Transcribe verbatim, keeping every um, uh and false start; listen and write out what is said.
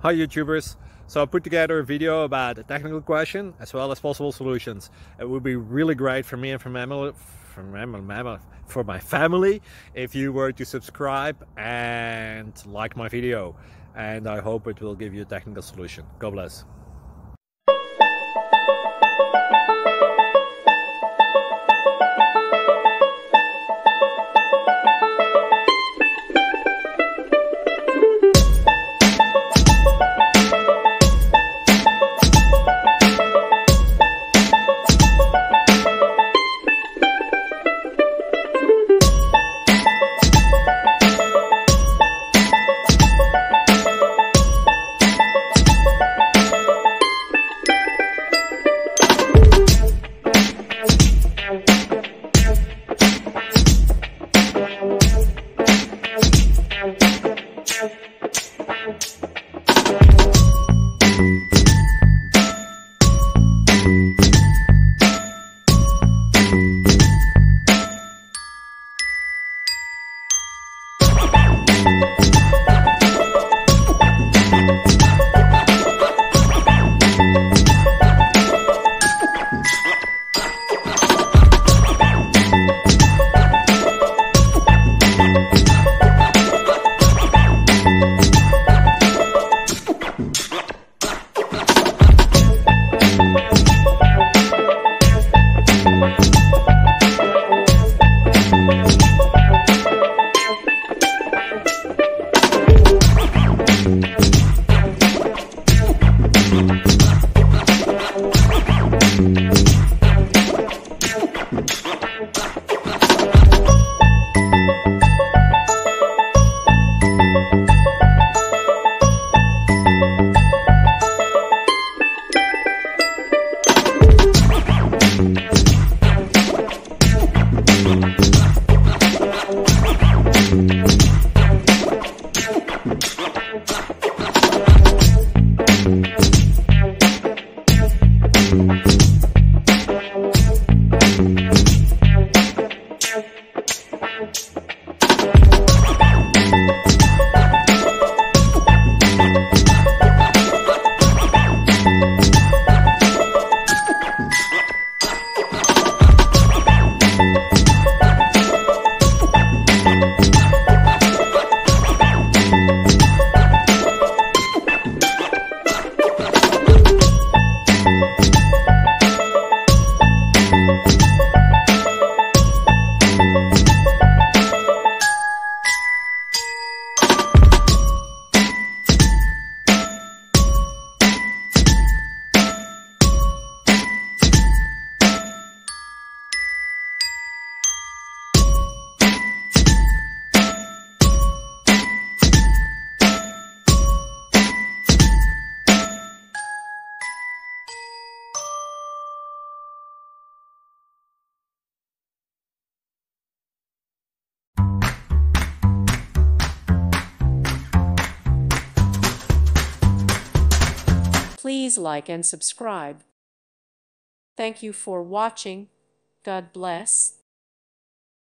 Hi YouTubers! So I put together a video about a technical question as well as possible solutions. It would be really great for me and for my, for my, for my family if you were to subscribe and like my video. And I hope it will give you a technical solution. God bless. Please like and subscribe. Thank you for watching. God bless.